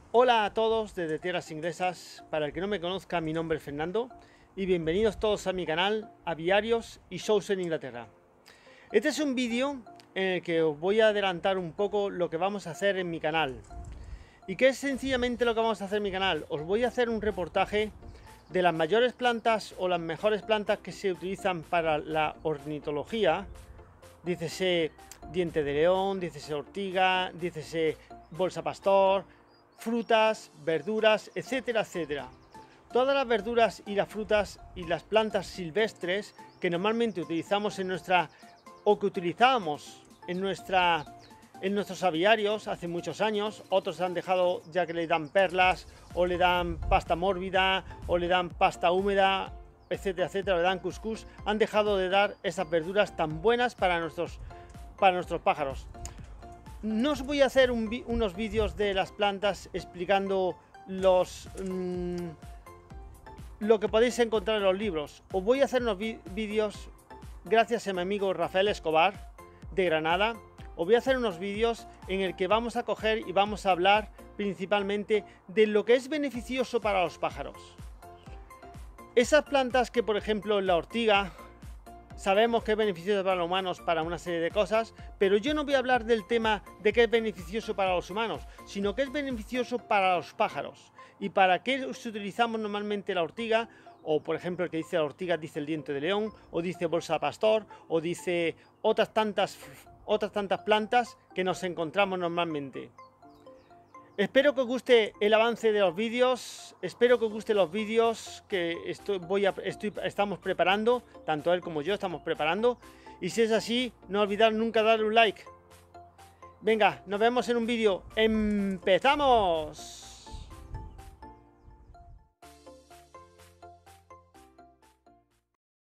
Hola a todos desde Tierras Inglesas. Para el que no me conozca, mi nombre es Fernando y bienvenidos todos a mi canal Aviarios y Shows en Inglaterra. Este es un vídeo en el que os voy a adelantar un poco lo que vamos a hacer en mi canal. ¿Y qué es sencillamente lo que vamos a hacer en mi canal? Os voy a hacer un reportaje de las mayores plantas o las mejores plantas que se utilizan para la ornitología. Dícese diente de león, dícese ortiga, dícese bolsa pastor, frutas, verduras, etcétera, etcétera. Todas las verduras y las frutas y las plantas silvestres que normalmente utilizamos en nuestra o que utilizábamos en nuestros aviarios hace muchos años, otros han dejado ya que le dan perlas o le dan pasta mórbida o le dan pasta húmeda, etcétera, etcétera, le dan cuscús, han dejado de dar esas verduras tan buenas para nuestros pájaros. No os voy a hacer unos vídeos de las plantas explicando lo que podéis encontrar en los libros. Os voy a hacer unos vídeos gracias a mi amigo Rafael Escobar de Granada. Os voy a hacer unos vídeos en el que vamos a coger y vamos a hablar principalmente de lo que es beneficioso para los pájaros. Esas plantas que, por ejemplo, la ortiga, sabemos que es beneficioso para los humanos para una serie de cosas, pero yo no voy a hablar del tema de que es beneficioso para los humanos, sino que es beneficioso para los pájaros. ¿Y para qué utilizamos normalmente la ortiga? O, por ejemplo, el que dice la ortiga dice el diente de león, o dice bolsa pastor, o dice otras tantas plantas que nos encontramos normalmente. Espero que os guste el avance de los vídeos, espero que os gusten los vídeos que estamos preparando, tanto él como yo estamos preparando, y si es así, no olvidar nunca darle un like. Venga, nos vemos en un vídeo. ¡Empezamos!